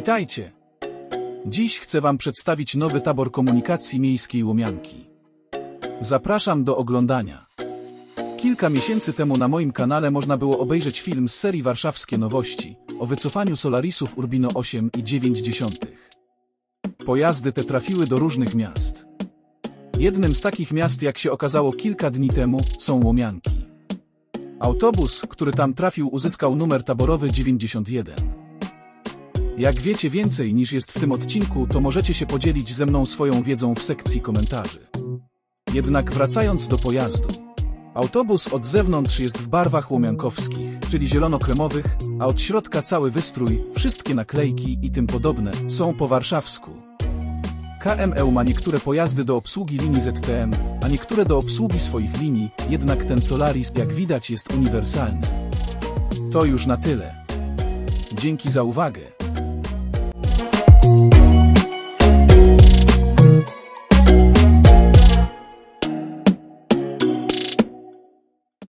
Witajcie! Dziś chcę Wam przedstawić nowy tabor komunikacji miejskiej Łomianki. Zapraszam do oglądania. Kilka miesięcy temu na moim kanale można było obejrzeć film z serii Warszawskie Nowości o wycofaniu Solarisów Urbino 8,9. Pojazdy te trafiły do różnych miast. Jednym z takich miast, jak się okazało kilka dni temu, są Łomianki. Autobus, który tam trafił, uzyskał numer taborowy 91. Jak wiecie więcej niż jest w tym odcinku, to możecie się podzielić ze mną swoją wiedzą w sekcji komentarzy. Jednak wracając do pojazdu. Autobus od zewnątrz jest w barwach łomiankowskich, czyli zielono-kremowych, a od środka cały wystrój, wszystkie naklejki i tym podobne są po warszawsku. KME ma niektóre pojazdy do obsługi linii ZTM, a niektóre do obsługi swoich linii, jednak ten Solaris, jak widać, jest uniwersalny. To już na tyle. Dzięki za uwagę.